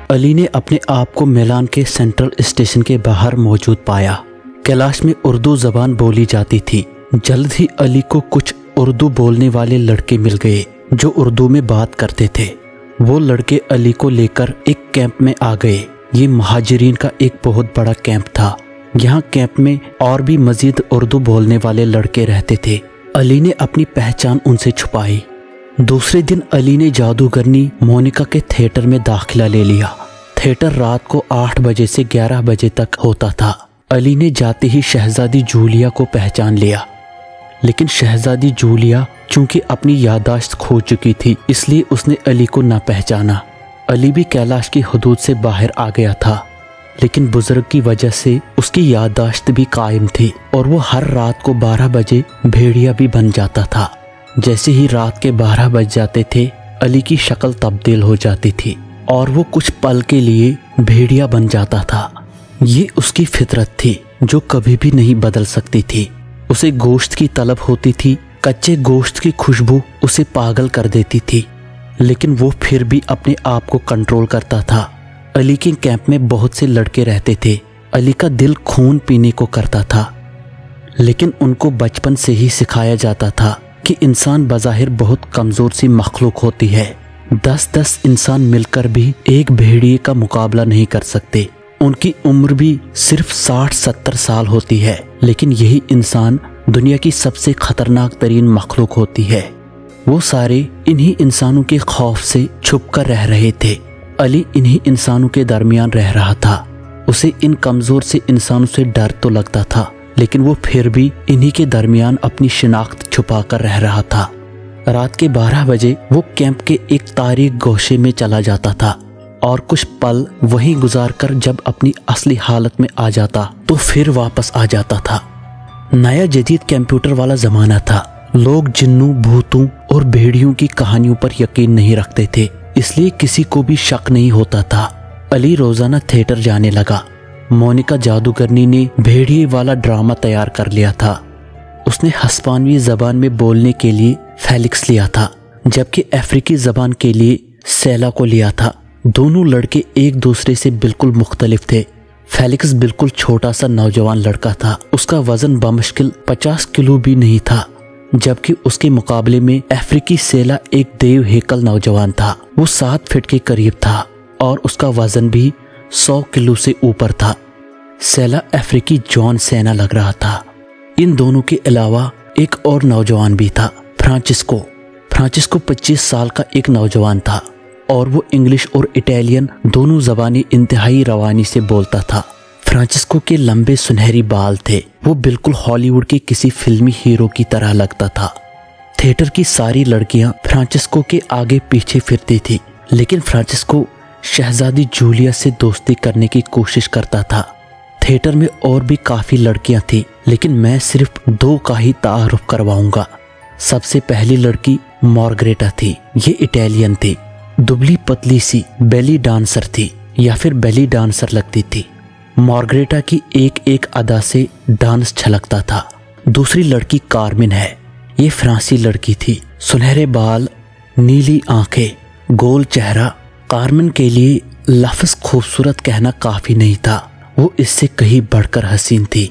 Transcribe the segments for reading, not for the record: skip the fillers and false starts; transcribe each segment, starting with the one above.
अली ने अपने आप को मिलान के सेंट्रल स्टेशन के बाहर मौजूद पाया। कैलाश में उर्दू जबान बोली जाती थी। जल्द ही अली को कुछ उर्दू बोलने वाले लड़के मिल गए जो उर्दू में बात करते थे। वो लड़के अली को लेकर एक कैंप में आ गए। ये महाजिरीन का एक बहुत बड़ा कैंप था। यहाँ कैंप में और भी मजीद उर्दू बोलने वाले लड़के रहते थे। अली ने अपनी पहचान उनसे छुपाई। दूसरे दिन अली ने जादूगरनी मोनिका के थिएटर में दाखिला ले लिया। थिएटर रात को 8 बजे से 11 बजे तक होता था। अली ने जाते ही शहजादी जूलिया को पहचान लिया, लेकिन शहजादी जूलिया चूंकि अपनी याददाश्त खो चुकी थी इसलिए उसने अली को न पहचाना। अली भी कैलाश की हदूद से बाहर आ गया था, लेकिन बुजुर्ग की वजह से उसकी याददाश्त भी कायम थी और वो हर रात को 12 बजे भेड़िया भी बन जाता था। जैसे ही रात के 12 बज जाते थे अली की शक्ल तब्दील हो जाती थी और वो कुछ पल के लिए भेड़िया बन जाता था। ये उसकी फितरत थी जो कभी भी नहीं बदल सकती थी। उसे गोश्त की तलब होती थी। कच्चे गोश्त की खुशबू उसे पागल कर देती थी, लेकिन वो फिर भी अपने आप को कंट्रोल करता था। अली के कैंप में बहुत से लड़के रहते थे। अली का दिल खून पीने को करता था, लेकिन उनको बचपन से ही सिखाया जाता था कि इंसान बज़ाहिर बहुत कमज़ोर सी मखलूक होती है। 10-10 इंसान मिलकर भी एक भेड़िए का मुकाबला नहीं कर सकते। उनकी उम्र भी सिर्फ 60-70 साल होती है, लेकिन यही इंसान दुनिया की सबसे खतरनाक तरीन मखलूक होती है। वो सारे इन्हीं इंसानों के खौफ से छुप कर रह रहे थे। अली इन्हीं इंसानों के दरमियान रह रहा था। उसे इन कमज़ोर से इंसानों से डर तो लगता था, लेकिन वो फिर भी इन्हीं के दरमियान अपनी शिनाख्त छुपा कर रह रहा था। रात के 12 बजे वो कैंप के एक तारीक गोशे में चला जाता था और कुछ पल वहीं गुजारकर जब अपनी असली हालत में आ जाता तो फिर वापस आ जाता था। नया जदीद कंप्यूटर वाला ज़माना था। लोग जिन्नों, भूतों और भेड़ियों की कहानियों पर यकीन नहीं रखते थे, इसलिए किसी को भी शक नहीं होता था। अली रोज़ाना थिएटर जाने लगा। मोनिका जादूगरनी ने भेड़िए वाला ड्रामा तैयार कर लिया था। उसने हस्पानवी ज़बान में बोलने के लिए फेलिक्स लिया था, जबकि अफ्रीकी ज़बान के लिए सेला को लिया था। दोनों लड़के एक दूसरे से बिल्कुल मुख्तलिफ थे। फेलिक्स बिल्कुल छोटा सा नौजवान लड़का था। उसका वजन बमुश्किल 50 किलो भी नहीं था, जबकि उसके मुकाबले में अफ्रीकी सेला एक देव हेकल नौजवान था। वो 7 फीट के करीब था और उसका वजन भी 100 किलो से ऊपर था। सेला अफ्रीकी जॉन सेना लग रहा था। इन दोनों के अलावा एक और नौजवान भी था, फ्रांसिस्को। फ्रांसिस्को 25 साल का एक नौजवान था और वो इंग्लिश और इटालियन दोनों ज़बानें इंतहाई रवानी से बोलता था। फ्रांसिस्को के लंबे सुनहरी बाल थे। वो बिल्कुल हॉलीवुड के किसी फिल्मी हीरो की तरह लगता था। थिएटर की सारी लड़कियां फ्रांसिस्को के आगे पीछे फिरती थी, लेकिन फ्रांसिस्को शहजादी जूलिया से दोस्ती करने की कोशिश करता था। थिएटर में और भी काफ़ी लड़कियां थी, लेकिन मैं सिर्फ 2 का ही तारुफ करवाऊंगा। सबसे पहली लड़की मार्गरेटा थी। ये इटालियन थी, दुबली पतली सी बेली डांसर थी या फिर बेली डांसर लगती थी। मार्गरेटा की एक एक अदा से डांस छलकता था। दूसरी लड़की कार्मिन है। ये फ्रांसी लड़की थी, सुनहरे बाल, नीली आंखें, गोल चेहरा। कार्मिन के लिए लफ्ज़ खूबसूरत कहना काफ़ी नहीं था, वो इससे कहीं बढ़कर हसीन थी।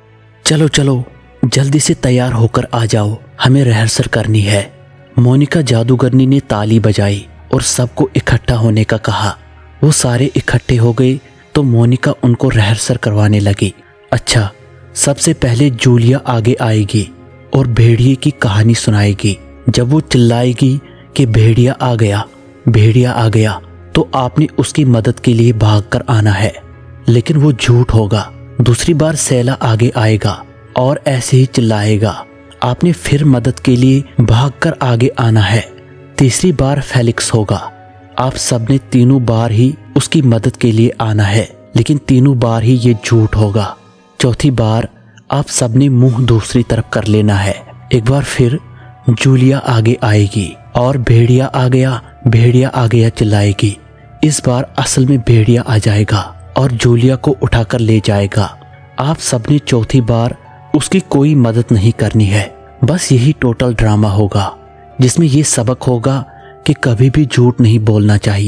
चलो चलो जल्दी से तैयार होकर आ जाओ, हमें रिहर्सल करनी है। मोनिका जादूगरनी ने ताली बजाई और सबको इकट्ठा होने का कहा। वो सारे इकट्ठे हो गए तो मोनिका उनको रिहर्सल करवाने लगी। अच्छा, सबसे पहले जूलिया आगे आएगी और भेड़िए की कहानी सुनाएगी। जब वो चिल्लाएगी कि भेड़िया आ गया, भेड़िया आ गया, तो आपने उसकी मदद के लिए भागकर आना है, लेकिन वो झूठ होगा। दूसरी बार सेला आगे आएगा और ऐसे ही चिल्लाएगा। आपने फिर मदद के लिए भागकर आगे आना है। तीसरी बार फेलिक्स होगा। आप सबने तीनों बार ही उसकी मदद के लिए आना है, लेकिन तीनों बार ही ये झूठ होगा। चौथी बार आप सबने मुंह दूसरी तरफ कर लेना है। एक बार फिर जूलिया आगे आएगी और भेड़िया आ गया, भेड़िया आ गया चिल्लाएगी। इस बार असल में भेड़िया आ जाएगा और जूलिया को उठाकर ले जाएगा। आप सबने चौथी बार उसकी कोई मदद नहीं करनी है। बस यही टोटल ड्रामा होगा, जिसमें ये सबक होगा कि कभी भी झूठ नहीं बोलना चाहिए।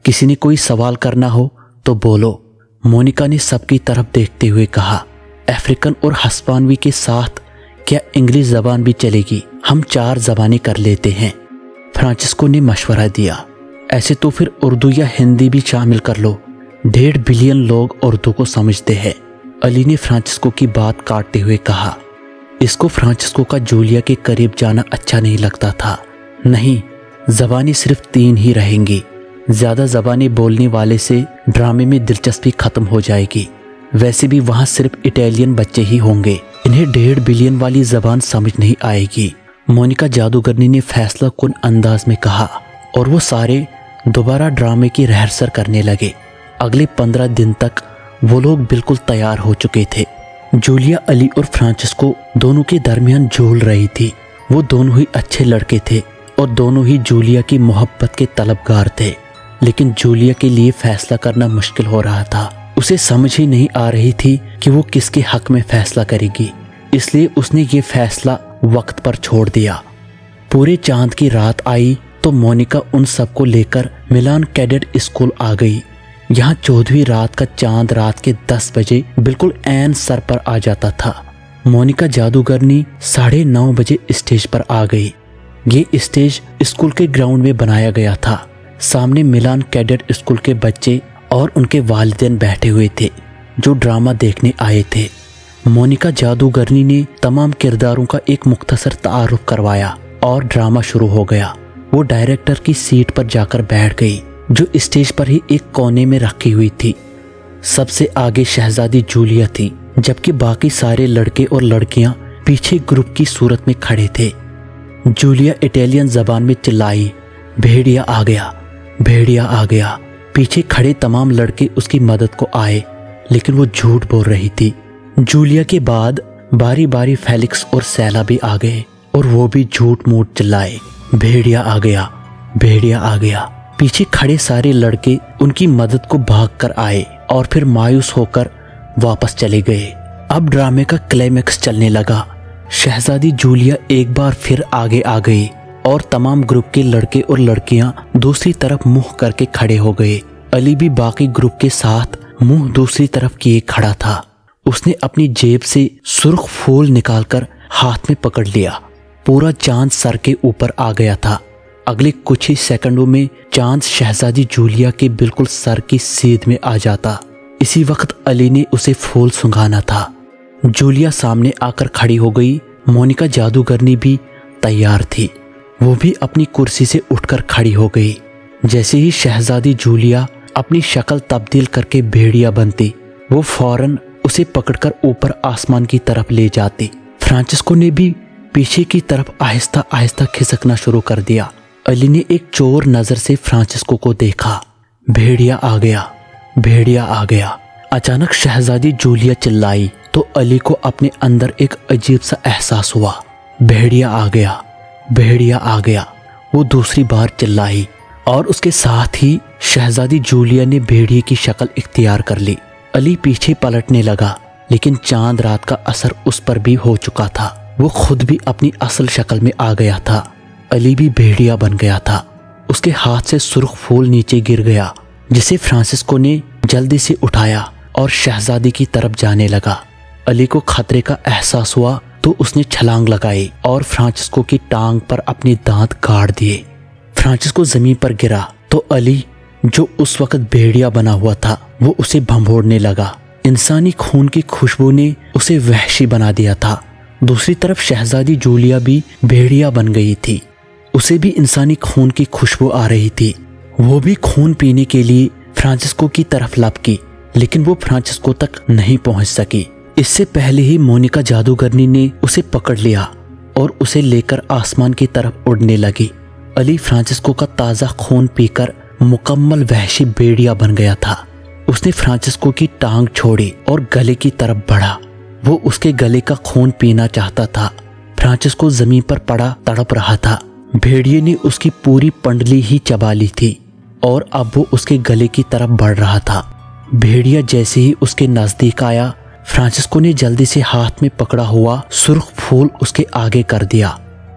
किसी ने कोई सवाल करना हो तो बोलो, मोनिका ने सबकी तरफ देखते हुए कहा। अफ्रीकन और हस्पानवी के साथ क्या इंग्लिश जबान भी चलेगी? हम 4 जबानें कर लेते हैं, फ्रांसिस्को ने मशवरा दिया। ऐसे तो फिर उर्दू या हिंदी भी शामिल कर लो, 1.5 बिलियन लोग उर्दू को समझते हैं। अली ने फ्रांसिस्को की बात काटते हुए कहा। इसको फ्रांसिस्को का जूलिया के करीब जाना अच्छा नहीं लगता था। नहीं, जबानें सिर्फ 3 ही रहेंगी। ज्यादा जबानें बोलने वाले से ड्रामे में दिलचस्पी खत्म हो जाएगी। वैसे भी वहां सिर्फ इटालियन बच्चे ही होंगे, इन्हें 1.5 बिलियन वाली जबान समझ नहीं आएगी, मोनिका जादूगरनी ने फैसला कुन अंदाज में कहा। और वो सारे दोबारा ड्रामे की रिहर्सल करने लगे। अगले 15 दिन तक वो लोग बिल्कुल तैयार हो चुके थे। जूलिया अली और फ्रांसिस्को दोनों के दरमियान झूल रही थी। वो दोनों ही अच्छे लड़के थे और दोनों ही जूलिया की मोहब्बत के तलबगार थे, लेकिन जूलिया के लिए फैसला करना मुश्किल हो रहा था। उसे समझ ही नहीं आ रही थी कि वो किसके हक में फैसला करेगी, इसलिए उसने ये फैसला वक्त पर छोड़ दिया। पूरे चांद की रात आई तो मोनिका उन सबको लेकर मिलान कैडेट स्कूल आ गई। यहाँ 14वीं रात का चांद रात के 10 बजे बिल्कुल ऐन सर पर आ जाता था। मोनिका जादूगरनी 9:30 बजे स्टेज पर आ गई। ये स्टेज स्कूल के ग्राउंड में बनाया गया था। सामने मिलान कैडेट स्कूल के बच्चे और उनके वालिदैन बैठे हुए थे जो ड्रामा देखने आए थे। मोनिका जादूगरनी ने तमाम किरदारों का एक मुख्तसर तारुफ करवाया और ड्रामा शुरू हो गया। वो डायरेक्टर की सीट पर जाकर बैठ गई जो स्टेज पर ही एक कोने में रखी हुई थी। सबसे आगे शहजादी जूलिया थी, जबकि बाकी सारे लड़के और लड़कियां पीछे ग्रुप की सूरत में खड़े थे। जूलिया इटालियन जबान में चिल्लाई, भेड़िया आ गया, भेड़िया आ गया। पीछे खड़े तमाम लड़के उसकी मदद को आए, लेकिन वो झूठ बोल रही थी। जूलिया के बाद बारी बारी फेलिक्स और सैला भी आ गए और वो भी झूठ मूठ चिल्लाए, भेड़िया आ गया, भेड़िया आ गया। पीछे खड़े सारे लड़के उनकी मदद को भागकर आए और फिर मायूस होकर वापस चले गए। अब ड्रामे का क्लाइमैक्स चलने लगा। शहजादी जूलिया एक बार फिर आगे आ गई और तमाम ग्रुप के लड़के और लड़कियां दूसरी तरफ मुंह करके खड़े हो गए। अली भी बाकी ग्रुप के साथ मुंह दूसरी तरफ किए खड़ा था। उसने अपनी जेब से सुर्ख फूल निकालकर हाथ में पकड़ लिया। पूरा चांद सर के ऊपर आ गया था। अगले कुछ ही सेकंडों में चांद शहजादी जूलिया के बिल्कुल सर की सीध में आ जाता। इसी वक्त अली ने उसे फूल सुंघाना था। जूलिया सामने आकर खड़ी हो गई। मोनिका जादूगरनी भी तैयार थी। वो भी अपनी कुर्सी से उठकर खड़ी हो गई। जैसे ही शहजादी जूलिया अपनी शक्ल तब्दील करके भेड़िया बनती, वो फौरन उसे पकड़कर ऊपर आसमान की तरफ ले जाती। फ्रांसिस्को ने भी पीछे की तरफ आहिस्ता आहिस्ता खिसकना शुरू कर दिया। अली ने एक चोर नजर से फ्रांसिस्को को देखा। भेड़िया आ गया, भेड़िया आ गया। अचानक शहजादी जूलिया चिल्लाई तो अली को अपने अंदर एक अजीब सा एहसास हुआ। भेड़िया आ गया, भेड़िया आ गया। वो दूसरी बार चिल्लाई और उसके साथ ही शहजादी जूलिया ने भेड़िए की शक्ल इख्तियार कर ली। अली पीछे पलटने लगा, लेकिन चांद रात का असर उस पर भी हो चुका था। वो खुद भी अपनी असल शक्ल में आ गया था। अली भी भेड़िया बन गया था। उसके हाथ से सुर्ख फूल नीचे गिर गया, जिसे फ्रांसिस्को ने जल्दी से उठाया और शहजादी की तरफ जाने लगा। अली को खतरे का एहसास हुआ तो उसने छलांग लगाई और फ्रांसिस्को की टांग पर अपने दांत गाड़ दिए। फ्रांसिस्को जमीन पर गिरा तो अली, जो उस वक्त भेड़िया बना हुआ था, वो उसे भंभोड़ने लगा। इंसानी खून की खुशबू ने उसे वहशी बना दिया था। दूसरी तरफ शहजादी जूलिया भी भेड़िया बन गई थी। उसे भी इंसानी खून की खुशबू आ रही थी। वो भी खून पीने के लिए फ्रांसिस्को की तरफ लपकी, लेकिन वो फ्रांसिस्को तक नहीं पहुंच सकी। इससे पहले ही मोनिका जादूगरनी ने उसे पकड़ लिया और उसे लेकर आसमान की तरफ उड़ने लगी। अली फ्रांसिस्को का ताज़ा खून पीकर मुकम्मल वहशी भेड़िया बन गया था। उसने फ्रांसिस्को की टांग छोड़ी और गले की तरफ बढ़ा। वो उसके गले का खून पीना चाहता था। फ्रांसिस्को जमीन पर पड़ा तड़प रहा था। भेड़िए ने उसकी पूरी पंडली ही चबा ली थी और अब वो उसके गले की तरफ बढ़ रहा था। भेड़िया जैसे ही उसके नजदीक आया, फ्रांसिस्को ने जल्दी से हाथ में पकड़ा हुआ सुर्ख फूल उसके आगे कर दिया।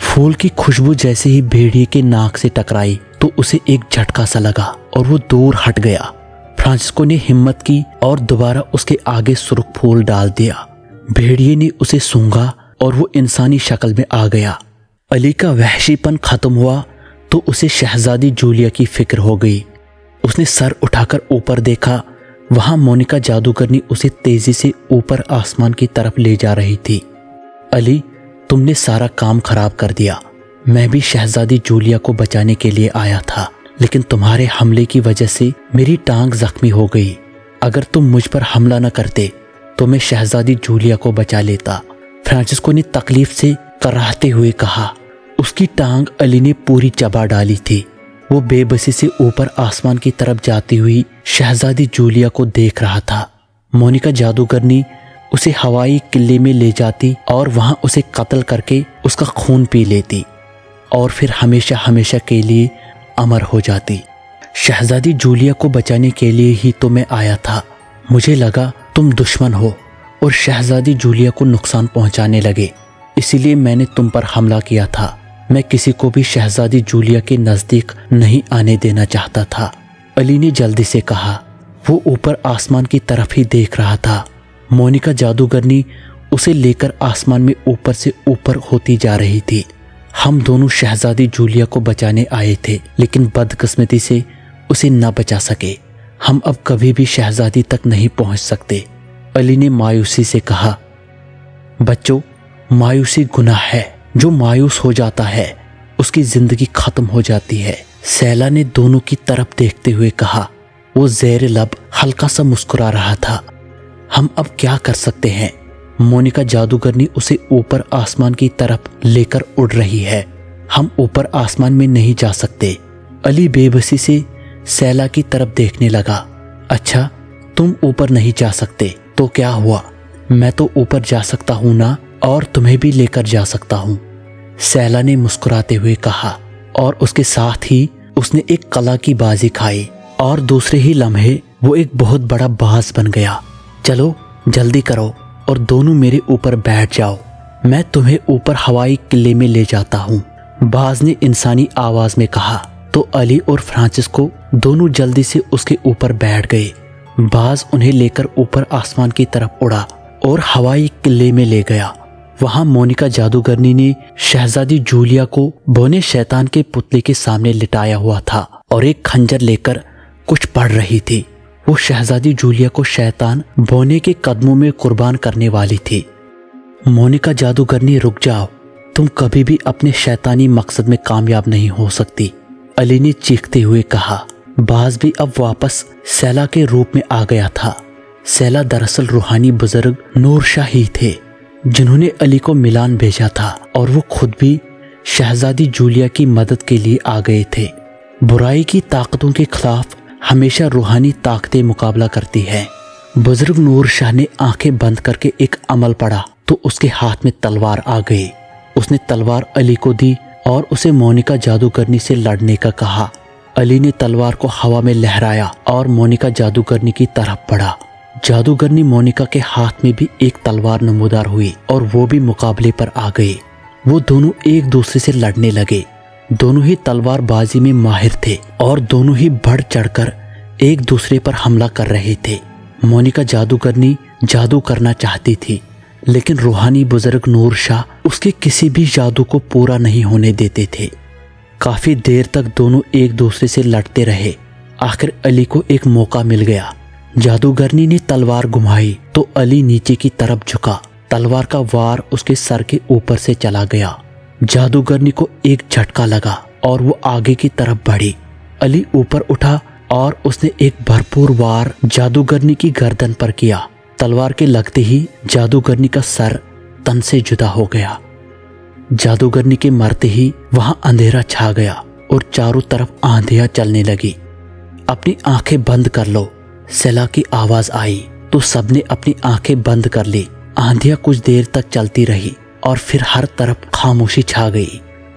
फूल की खुशबू जैसे ही भेड़िए के नाक से टकराई तो उसे एक झटका सा लगा और वो दूर हट गया। फ्रांसिस्को ने हिम्मत की और दोबारा उसके आगे सुर्ख फूल डाल दिया। भेड़िए ने उसे सूंघा और वो इंसानी शक्ल में आ गया। अली का वहशीपन खत्म हुआ तो उसे शहजादी जूलिया की फिक्र हो गई। उसने सर उठाकर ऊपर देखा, वहां मोनिका जादूगरनी उसे तेजी से ऊपर आसमान की तरफ ले जा रही थी। अली, तुमने सारा काम खराब कर दिया। मैं भी शहजादी जूलिया को बचाने के लिए आया था, लेकिन तुम्हारे हमले की वजह से मेरी टांग जख्मी हो गई। अगर तुम मुझ पर हमला न करते तो मैं शहजादी जूलिया को बचा लेता। फ्रांसिस्को ने तकलीफ से कराहते हुए कहा। उसकी टांग अली ने पूरी चबा डाली थी। वो बेबसी से ऊपर आसमान की तरफ जाती हुई शहजादी जूलिया को देख रहा था। मोनिका जादूगरनी उसे हवाई किले में ले जाती और वहां उसे कत्ल करके उसका खून पी लेती और फिर हमेशा हमेशा के लिए अमर हो जाती। शहजादी जूलिया को बचाने के लिए ही तो मैं आया था। मुझे लगा तुम दुश्मन हो और शहजादी जूलिया को नुकसान पहुंचाने लगे, इसीलिए मैंने तुम पर हमला किया था। मैं किसी को भी शहजादी जूलिया के नजदीक नहीं आने देना चाहता था। अली ने जल्दी से कहा। वो ऊपर आसमान की तरफ ही देख रहा था। मोनिका जादूगरनी उसे लेकर आसमान में ऊपर से ऊपर होती जा रही थी। हम दोनों शहजादी जूलिया को बचाने आए थे, लेकिन बदकिस्मती से उसे न बचा सके। हम अब कभी भी शहजादी तक नहीं पहुंच सकते। अली ने मायूसी से कहा। बच्चों, मायूसी गुनाह है। जो मायूस हो जाता है उसकी जिंदगी खत्म हो जाती है। सैला ने दोनों की तरफ देखते हुए कहा। वो ज़ेर लब हल्का सा मुस्कुरा रहा था। हम अब क्या कर सकते हैं? मोनिका जादूगरनी उसे ऊपर आसमान की तरफ लेकर उड़ रही है। हम ऊपर आसमान में नहीं जा सकते। अली बेबसी से सैला की तरफ देखने लगा। अच्छा, तुम ऊपर नहीं जा सकते तो क्या हुआ? मैं तो ऊपर जा सकता हूं ना, और तुम्हें भी लेकर जा सकता हूं, सैला ने मुस्कुराते हुए कहा। और उसके साथ ही उसने एक कला की बाजी खाई और दूसरे ही लम्हे वो एक बहुत बड़ा बाज बन गया। चलो जल्दी करो और दोनों मेरे ऊपर बैठ जाओ। मैं तुम्हें ऊपर हवाई किले में ले जाता हूँ, बाज ने इंसानी आवाज में कहा। तो अली और फ्रांसिस्को दोनों जल्दी से उसके ऊपर बैठ गए। बाज उन्हें लेकर ऊपर आसमान की तरफ उड़ा और हवाई किले में ले गया। वहां मोनिका जादूगरनी ने शहजादी जूलिया को बोने शैतान के पुतले के सामने लिटाया हुआ था और एक खंजर लेकर कुछ पढ़ रही थी। वो शहजादी जूलिया को शैतान बोने के कदमों में कुर्बान करने वाली थी। मोनिका जादूगरनी, रुक जाओ, तुम कभी भी अपने शैतानी मकसद में कामयाब नहीं हो सकती, अली ने चीखते हुए कहा। बाज भी अब वापस सैला के रूप में आ गया था। सैला दरअसल रूहानी बुजुर्ग नूर शाह ही थे जिन्होंने अली को मिलान भेजा था, और वो खुद भी शहजादी जूलिया की मदद के लिए आ गए थे। बुराई की ताकतों के खिलाफ हमेशा रूहानी ताकतें मुकाबला करती है। बुजुर्ग नूर शाह ने आंखें बंद करके एक अमल पढ़ा तो उसके हाथ में तलवार आ गई। उसने तलवार अली को दी और उसे मोनिका जादूगरनी से लड़ने का कहा। अली ने तलवार को हवा में लहराया और मोनिका जादूगरनी की तरफ बढ़ा। जादूगरनी मोनिका के हाथ में भी एक तलवार नमूदार हुई और वो भी मुकाबले पर आ गए। वो दोनों एक दूसरे से लड़ने लगे। दोनों ही तलवारबाजी में माहिर थे और दोनों ही बढ़ चढ़कर एक दूसरे पर हमला कर रहे थे। मोनिका जादूगरनी जादू करना चाहती थी, लेकिन रूहानी बुजुर्ग नूर शाह उसके किसी भी जादू को पूरा नहीं होने देते थे। काफी देर तक दोनों एक दूसरे से लड़ते रहे। आखिर अली को एक मौका मिल गया। जादूगरनी ने तलवार घुमाई तो अली नीचे की तरफ झुका। तलवार का वार उसके सर के ऊपर से चला गया। जादूगरनी को एक झटका लगा और वो आगे की तरफ बढ़ी। अली ऊपर उठा और उसने एक भरपूर वार जादूगरनी की गर्दन पर किया। तलवार के लगते ही जादूगरनी का सर तन से जुदा हो गया। जादूगरनी के मरते ही वहां अंधेरा छा गया और चारों तरफ आंधियां चलने लगी। अपनी आंखें बंद कर लो, सैला की आवाज आई तो सबने अपनी आंखें बंद कर ली। आंधियां कुछ देर तक चलती रही और फिर हर तरफ खामोशी छा गई।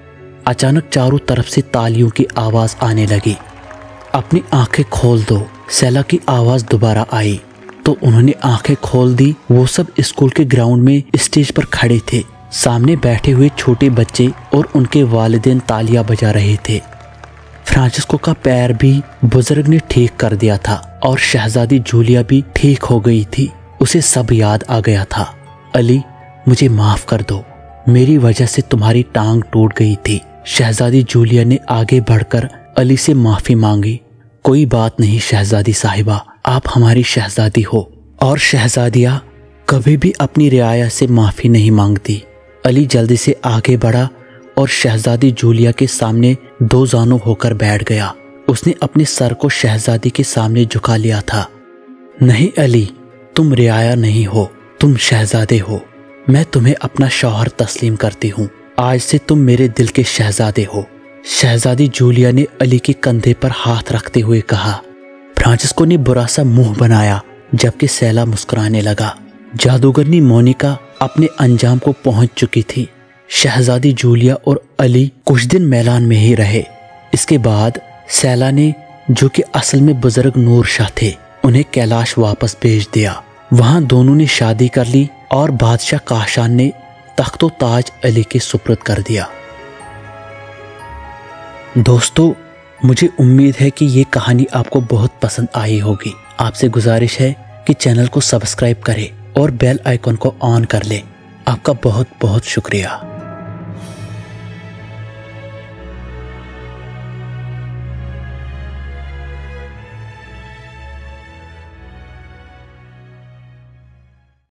अचानक चारों तरफ से तालियों की आवाज आने लगी। अपनी आंखें खोल दो, सैला की आवाज दोबारा आई तो उन्होंने आंखें खोल दी। वो सब स्कूल के ग्राउंड में स्टेज पर खड़े थे। सामने बैठे हुए छोटे बच्चे और उनके वालिदैन तालियां बजा रहे थे। फ्रांसिस्को का पैर भी बुजुर्ग ने ठीक कर दिया था और शहजादी जूलिया भी ठीक हो गई थी। उसे सब याद आ गया था। अली, मुझे माफ कर दो, मेरी वजह से तुम्हारी टांग टूट गई थी। शहजादी जूलिया ने आगे बढ़कर अली से माफी मांगी। कोई बात नहीं शहजादी साहिबा, आप हमारी शहजादी हो और शहजादियाँ कभी भी अपनी रियाया से माफी नहीं मांगती। अली जल्दी से आगे बढ़ा और शहजादी जूलिया के सामने दो जानू होकर बैठ गया। उसने अपने सर को शहजादी के सामने झुका लिया था। नहीं अली, तुम रियाया नहीं हो, तुम शहजादे हो। मैं तुम्हें अपना शौहर तस्लीम करती हूँ। आज से तुम मेरे दिल के शहजादे हो। शहजादी जूलिया ने अली के कंधे पर हाथ रखते हुए कहा। फ्रांसिस्को ने बुरा सा मुंह बनाया जबकि सैला मुस्कुराने लगा। जादूगरनी मोनिका अपने अंजाम को पहुंच चुकी थी। शहजादी जूलिया और अली कुछ दिन मैलान में ही रहे। इसके बाद सैला ने, जो कि असल में बुजुर्ग नूर शाह थे, उन्हें कैलाश वापस भेज दिया। वहां दोनों ने शादी कर ली और बादशाह काशान ने तख्तो ताज अली के सुपुर्द कर दिया। दोस्तों, मुझे उम्मीद है कि ये कहानी आपको बहुत पसंद आई होगी। आपसे गुजारिश है कि चैनल को सब्सक्राइब करें और बेल आइकन को ऑन कर लें। आपका बहुत बहुत शुक्रिया।